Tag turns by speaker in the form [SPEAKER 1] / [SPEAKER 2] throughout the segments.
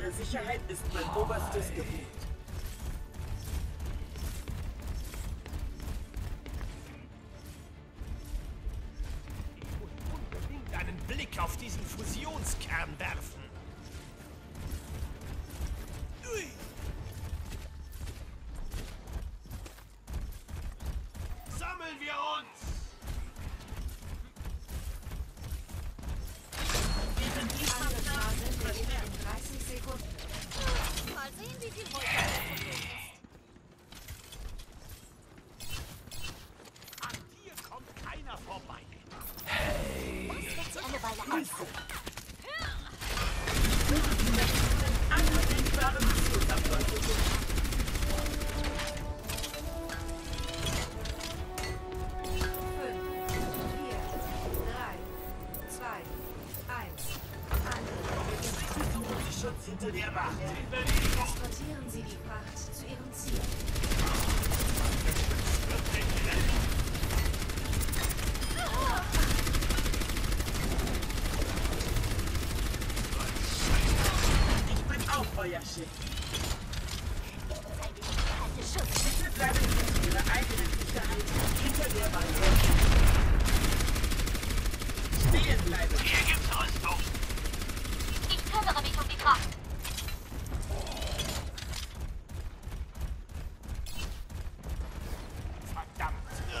[SPEAKER 1] Eure Sicherheit ist mein oberstes Gebot.
[SPEAKER 2] Ich muss unbedingt einen Blick auf diesen Fusionskern werfen. Ui. Sammeln wir uns!
[SPEAKER 3] In 30 Sekunden. Mal sehen, wie viel heute ist.
[SPEAKER 2] An dir kommt keiner vorbei.
[SPEAKER 3] Das wird sich eine Weile anschauen.
[SPEAKER 1] Anwendbare Missionsabläufe.
[SPEAKER 3] 5, 4, 3, 2, 1.
[SPEAKER 1] Schutz hinter der Wacht.
[SPEAKER 3] Transportieren Sie die Fracht zu Ihrem Ziel.
[SPEAKER 1] Ich bin auch euer Schiff.
[SPEAKER 3] Halte Schutz.
[SPEAKER 1] Bitte bleiben Sie für Ihre eigene Sicherheit hinter der Barriere. Stehen bleiben.
[SPEAKER 2] Hier gibt's Rüstung.
[SPEAKER 3] Ich kümmere mich um die Fracht.
[SPEAKER 2] Verdammt.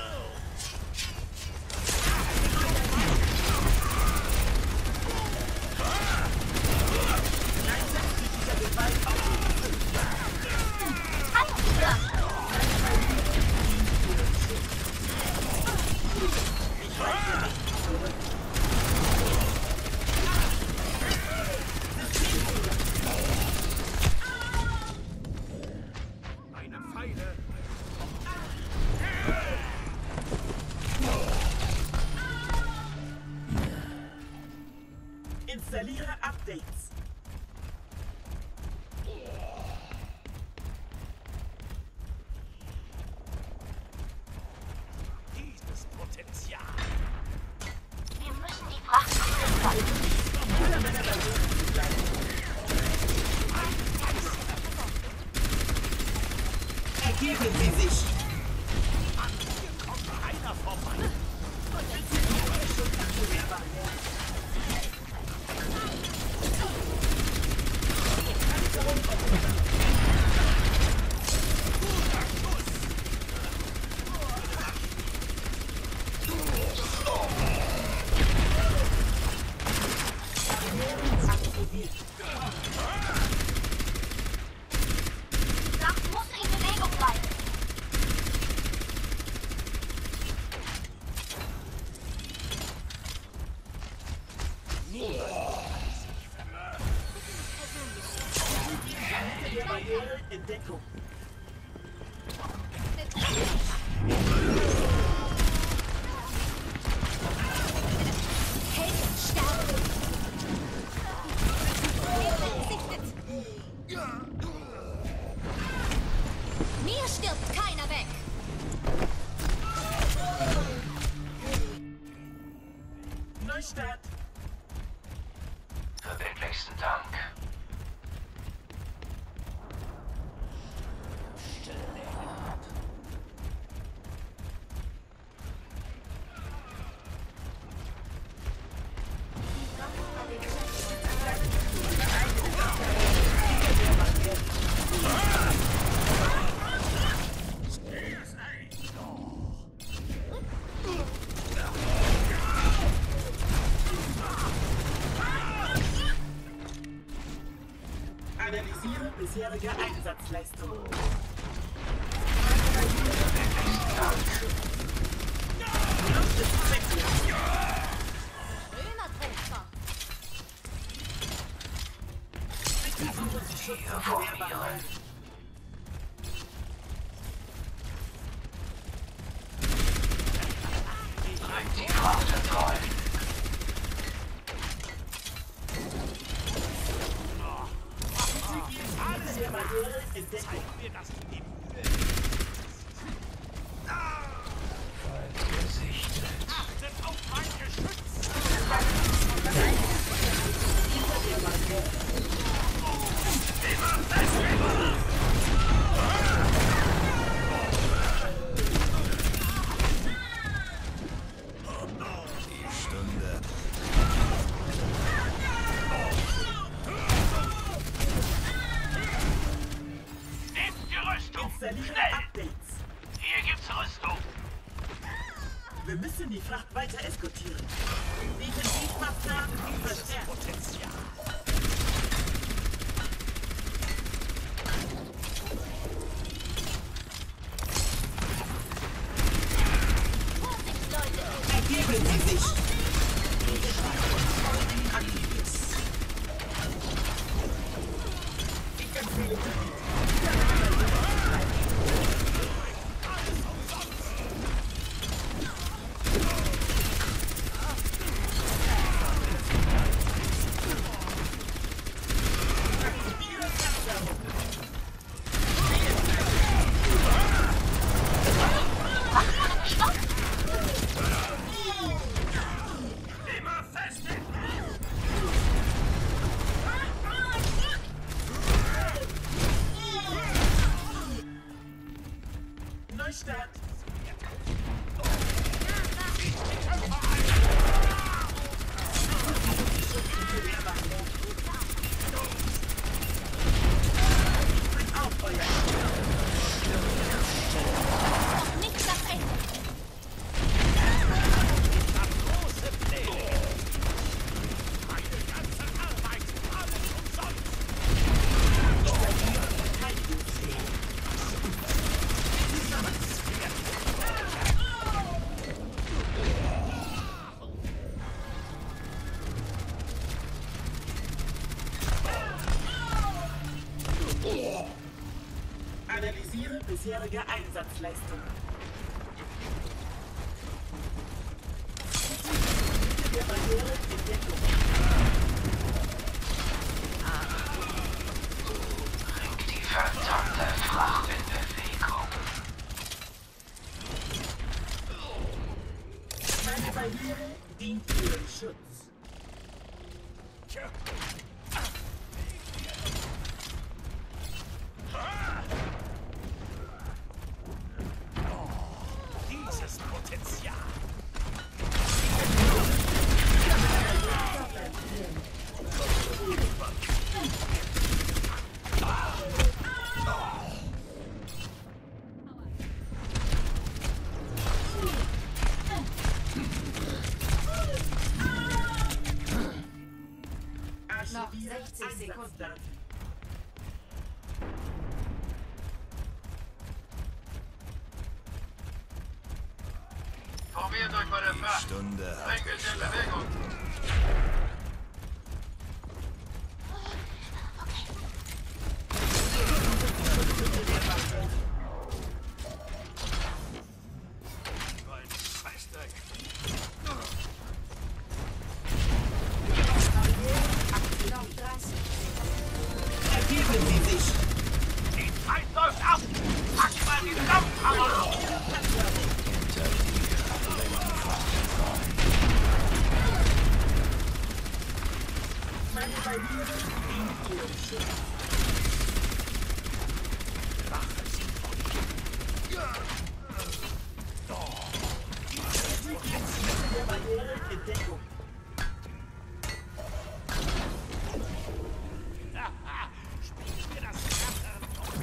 [SPEAKER 2] Meine Pfeile.
[SPEAKER 1] Installiere Updates.
[SPEAKER 2] Dieses Potenzial.
[SPEAKER 3] Wir müssen die Fracht zurückhalten.
[SPEAKER 1] Ergeben Sie sich.
[SPEAKER 2] An dir kommt keiner vorbei.
[SPEAKER 1] Schutz hinter der Barriere.
[SPEAKER 3] Die Fracht muss in Bewegung bleiben.
[SPEAKER 1] Hinter der Barriere in Deckung.
[SPEAKER 3] Helden sterben. Mir stirbt keiner weg.
[SPEAKER 1] Neustart.
[SPEAKER 4] Verbindlichsten Dank.
[SPEAKER 1] Analysiere bisherige Einsatzleistung. Luft ist zwecklos.
[SPEAKER 3] Römertreffer.
[SPEAKER 1] Bitte suchen Sie Schutz hinter der Barriere.
[SPEAKER 4] Bringt die Kraft entrollt.
[SPEAKER 1] Hinter der Barriere in Deckung.
[SPEAKER 2] Zeig mir, dass du die Mühe.
[SPEAKER 4] Gesichtet.
[SPEAKER 2] Achtet auf mein Geschütz.
[SPEAKER 1] Hinter der Barriere. Wir müssen die Fracht weiter eskortieren. Defensivmaßnahmen verstärkt.
[SPEAKER 2] Potenzial.
[SPEAKER 3] Vorsicht, Leute!
[SPEAKER 1] Ergeben Sie sich! Aktiviert. Ich empfehle Neustart.
[SPEAKER 3] Noch nicht das Ende!
[SPEAKER 2] Große Pläne. Meine ganze Arbeit, alles umsonst.
[SPEAKER 1] Analysiere bisherige Einsatzleistung. Der Barriere in Deckung.
[SPEAKER 4] Bringt die verdammte Fracht in Bewegung.
[SPEAKER 1] Meine Barriere dient ihrem Schutz.
[SPEAKER 2] Dieses Potenzial.
[SPEAKER 1] Noch
[SPEAKER 3] 60 Sekunden.
[SPEAKER 5] Formiert euch bei der Fracht.
[SPEAKER 2] Stunde.
[SPEAKER 5] Bringt in Bewegung.
[SPEAKER 2] Mein Scheißdreck.
[SPEAKER 3] Noch 30.
[SPEAKER 1] Ergeben Sie sich!
[SPEAKER 2] Die Zeit läuft ab. Pack mal die Dampfhammer.
[SPEAKER 1] Meine Barriere dient ihrem Schutz. Der Barriere in Deckung.
[SPEAKER 2] Spiel mir das Gatter.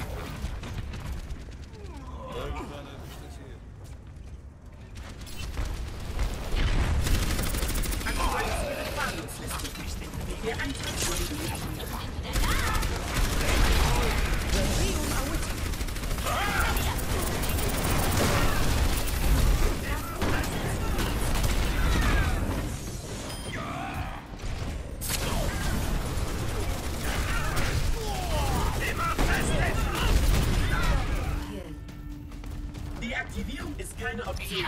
[SPEAKER 1] Der Antrag wurde Deaktivierung ist keine Option.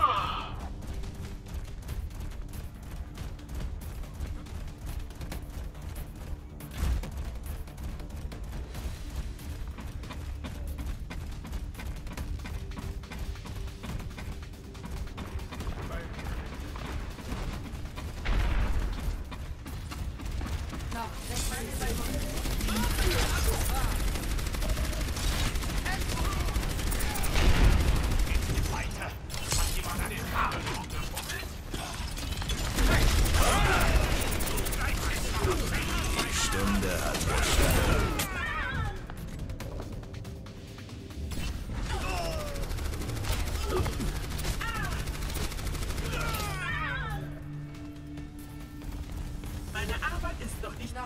[SPEAKER 3] Noch 60 Sekunden.
[SPEAKER 2] Weiter. Hat jemand einen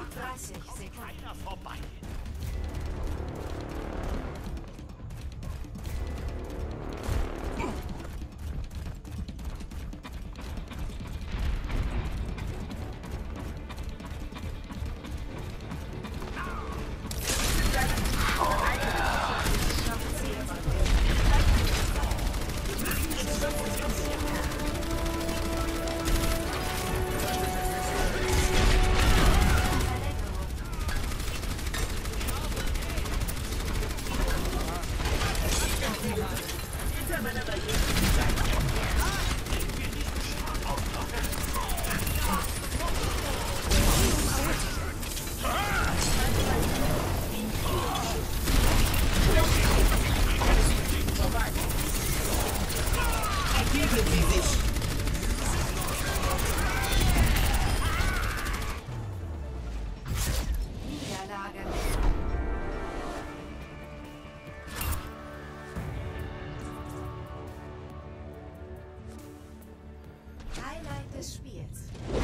[SPEAKER 3] Noch 30 Sekunden.
[SPEAKER 2] Keiner vorbei.
[SPEAKER 3] Niederlage. Highlight des Spiels.